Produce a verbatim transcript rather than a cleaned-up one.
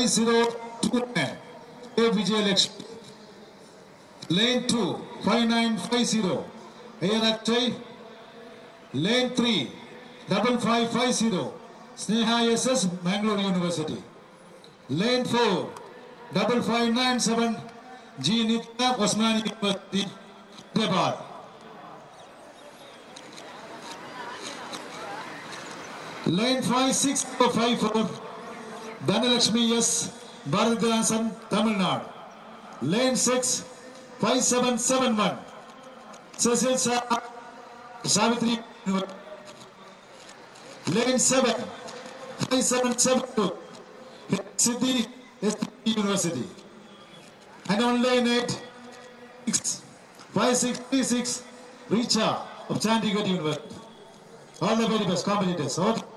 five zero two nine. A Vijay Lakshmi. Lane two, five nine five zero. Ayanakshay. Lane three, double five five zero. Sneha S S, Mangalore University. Lane four, double five nine seven. G Nitya, Osmani University, Hyderabad. Lane five six five four. Dhanalakshmi S, Bharatanasan, Tamil Nadu. Lane six, five seven seven one. Cecil Sa, Savitri. Lane seven, five seven seven two. Siddhi, S P University. And on lane eight, six, five six three six, Richa of Chandigarh University. All the very best competitors.